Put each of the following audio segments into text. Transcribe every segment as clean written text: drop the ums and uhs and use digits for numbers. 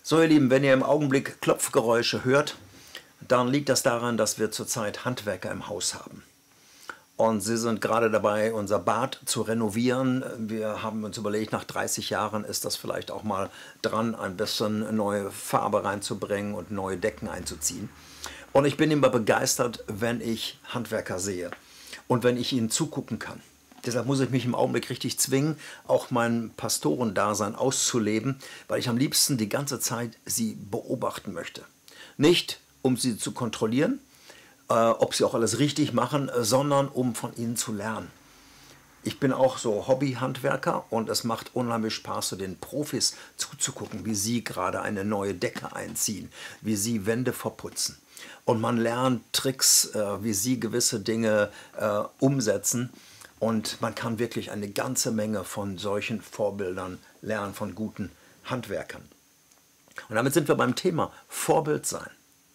So, ihr Lieben, wenn ihr im Augenblick Klopfgeräusche hört, dann liegt das daran, dass wir zurzeit Handwerker im Haus haben. Und sie sind gerade dabei, unser Bad zu renovieren. Wir haben uns überlegt, nach 30 Jahren ist das vielleicht auch mal dran, ein bisschen neue Farbe reinzubringen und neue Decken einzuziehen. Und ich bin immer begeistert, wenn ich Handwerker sehe und wenn ich ihnen zugucken kann. Deshalb muss ich mich im Augenblick richtig zwingen, auch mein Pastorendasein auszuleben, weil ich am liebsten die ganze Zeit sie beobachten möchte. Nicht, um sie zu kontrollieren, ob sie auch alles richtig machen, sondern um von ihnen zu lernen. Ich bin auch so Hobbyhandwerker und es macht unheimlich Spaß, so den Profis zuzugucken, wie sie gerade eine neue Decke einziehen, wie sie Wände verputzen. Und man lernt Tricks, wie sie gewisse Dinge umsetzen. Und man kann wirklich eine ganze Menge von solchen Vorbildern lernen, von guten Handwerkern. Und damit sind wir beim Thema Vorbild sein.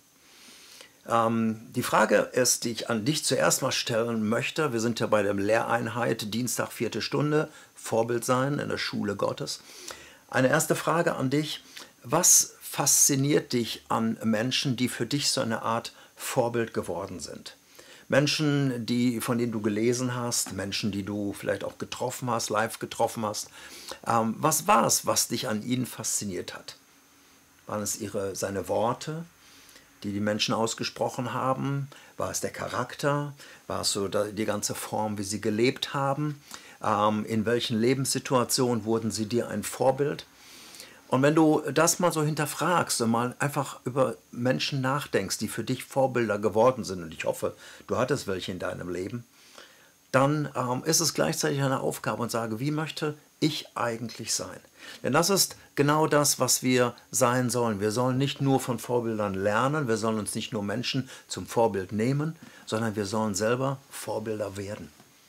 Die Frage ist, die ich an dich zuerst mal stellen möchte, wir sind ja bei der Lehreinheit, Dienstag, 4. Stunde, Vorbild sein in der Schule Gottes. Eine erste Frage an dich, was fasziniert dich an Menschen, die für dich so eine Art Vorbild geworden sind? Menschen, von denen du gelesen hast, Menschen, die du vielleicht auch getroffen hast, live getroffen hast. Was war es, was dich an ihnen fasziniert hat? Waren es seine Worte, die die Menschen ausgesprochen haben? War es der Charakter? War es so die ganze Form, wie sie gelebt haben? In welchen Lebenssituationen wurden sie dir ein Vorbild? Und wenn du das mal so hinterfragst und mal einfach über Menschen nachdenkst, die für dich Vorbilder geworden sind, und ich hoffe, du hattest welche in deinem Leben, dann ist es gleichzeitig eine Aufgabe und sage, wie möchte ich eigentlich sein? Denn das ist genau das, was wir sein sollen. Wir sollen nicht nur von Vorbildern lernen, wir sollen uns nicht nur Menschen zum Vorbild nehmen, sondern wir sollen selber Vorbilder werden.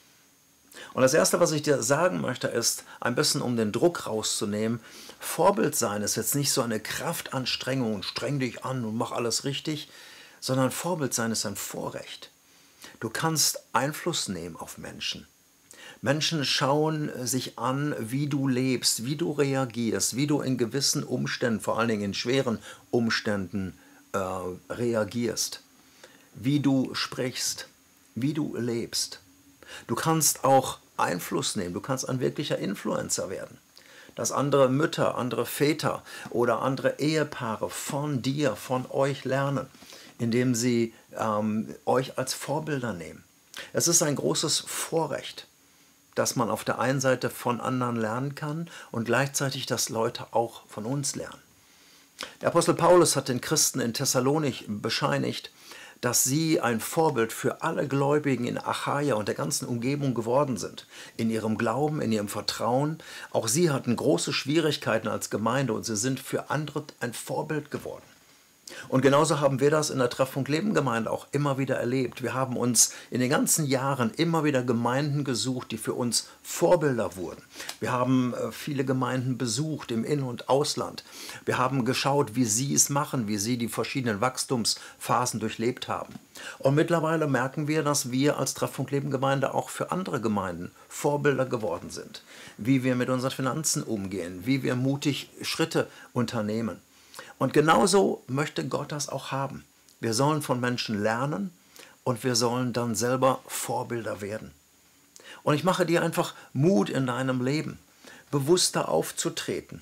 Und das Erste, was ich dir sagen möchte, ist, ein bisschen um den Druck rauszunehmen, Vorbild sein ist jetzt nicht so eine Kraftanstrengung und streng dich an und mach alles richtig, sondern Vorbild sein ist ein Vorrecht. Du kannst Einfluss nehmen auf Menschen. Menschen schauen sich an, wie du lebst, wie du reagierst, wie du in gewissen Umständen, vor allen Dingen in schweren Umständen, reagierst, wie du sprichst, wie du lebst. Du kannst auch Einfluss nehmen, du kannst ein wirklicher Influencer werden. Dass andere Mütter, andere Väter oder andere Ehepaare von dir, von euch lernen, indem sie euch als Vorbilder nehmen. Es ist ein großes Vorrecht, dass man auf der einen Seite von anderen lernen kann und gleichzeitig, dass Leute auch von uns lernen. Der Apostel Paulus hat den Christen in Thessalonich bescheinigt, dass sie ein Vorbild für alle Gläubigen in Achaia und der ganzen Umgebung geworden sind. In ihrem Glauben, in ihrem Vertrauen. Auch sie hatten große Schwierigkeiten als Gemeinde und sie sind für andere ein Vorbild geworden. Und genauso haben wir das in der Treffpunkt Leben Gemeinde auch immer wieder erlebt. Wir haben uns in den ganzen Jahren immer wieder Gemeinden gesucht, die für uns Vorbilder wurden. Wir haben viele Gemeinden besucht im In- und Ausland. Wir haben geschaut, wie sie es machen, wie sie die verschiedenen Wachstumsphasen durchlebt haben. Und mittlerweile merken wir, dass wir als Treffpunkt Leben Gemeinde auch für andere Gemeinden Vorbilder geworden sind. Wie wir mit unseren Finanzen umgehen, wie wir mutig Schritte unternehmen. Und genauso möchte Gott das auch haben. Wir sollen von Menschen lernen und wir sollen dann selber Vorbilder werden. Und ich mache dir einfach Mut in deinem Leben, bewusster aufzutreten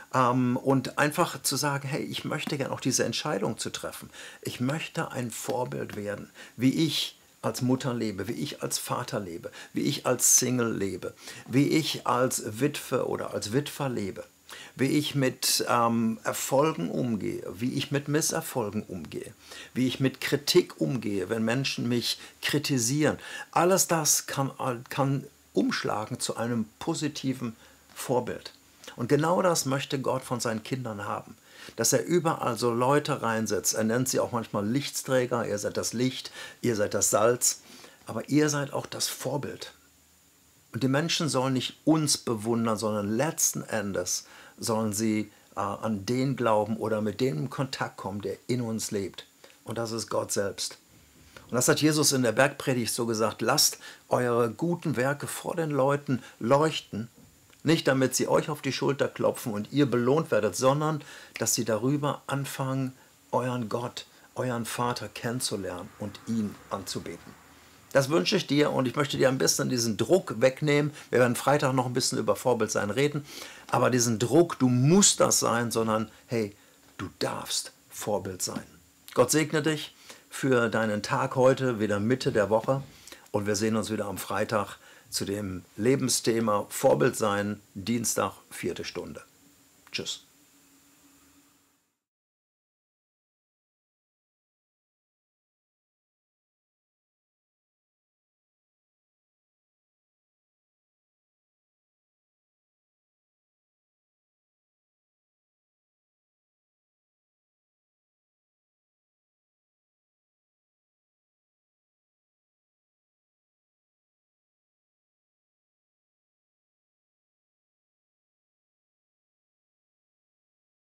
und einfach zu sagen, hey, ich möchte gerne auch diese Entscheidung zu treffen. Ich möchte ein Vorbild werden, wie ich als Mutter lebe, wie ich als Vater lebe, wie ich als Single lebe, wie ich als Witwe oder als Witwer lebe. Wie ich mit Erfolgen umgehe, wie ich mit Misserfolgen umgehe, wie ich mit Kritik umgehe, wenn Menschen mich kritisieren. Alles das kann umschlagen zu einem positiven Vorbild. Und genau das möchte Gott von seinen Kindern haben. Dass er überall so Leute reinsetzt. Er nennt sie auch manchmal Lichtsträger. Ihr seid das Licht, ihr seid das Salz. Aber ihr seid auch das Vorbild. Und die Menschen sollen nicht uns bewundern, sondern letzten Endes sollen sie an den glauben oder mit dem in Kontakt kommen, der in uns lebt. Und das ist Gott selbst. Und das hat Jesus in der Bergpredigt so gesagt, lasst eure guten Werke vor den Leuten leuchten, Nicht damit sie euch auf die Schulter klopfen und ihr belohnt werdet, sondern dass sie darüber anfangen, euren Gott, euren Vater kennenzulernen und ihn anzubeten. Das wünsche ich dir und ich möchte dir ein bisschen diesen Druck wegnehmen. Wir werden Freitag noch ein bisschen über Vorbildsein reden, aber diesen Druck, du musst das sein, sondern hey, du darfst Vorbild sein. Gott segne dich für deinen Tag heute, wieder Mitte der Woche und wir sehen uns wieder am Freitag zu dem Lebensthema Vorbild sein, Dienstag, 4. Stunde. Tschüss.